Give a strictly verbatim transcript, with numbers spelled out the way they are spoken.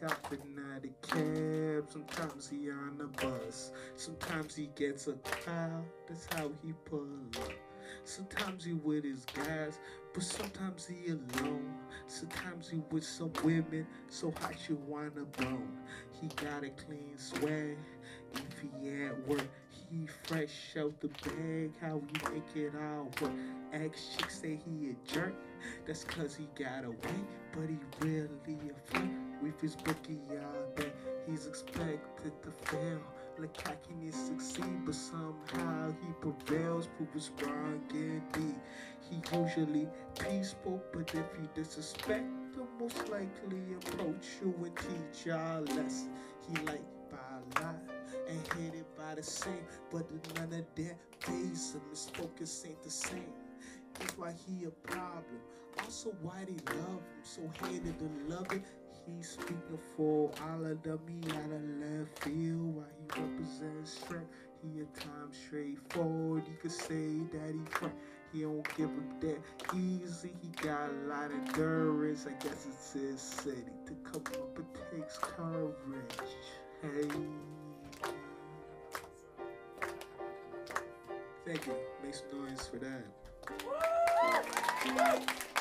hopping out the cab, sometimes he on the bus, sometimes he gets a car, that's how he pull up. Sometimes he with his guys, but sometimes he alone. Sometimes he with some women, so hot you wanna bone. He got a clean swag, if he at work, he fresh out the bag. How he make it all work? Ex chick say he a jerk, that's cause he got away, but he really a flirt with his bookie all day. He's expected to fail, like how can he succeed? But somehow he prevails, prove his wrong indeed. He usually peaceful, but if he disrespect, he'll most likely approach you and teach y'all a lesson. He like by a lot and hated by the same, but none of that phase him. His focus ain't the same. That's why he a problem. Also why they love him, so hated to love it. He's speaking for all of them. He out of left field while he represents strength. He a time straightforward. He could say that he front. He don't give up that easy. He got a lot of endurance. I guess it's his city. To come up it takes courage. Hey. Thank you. Make some noise for that.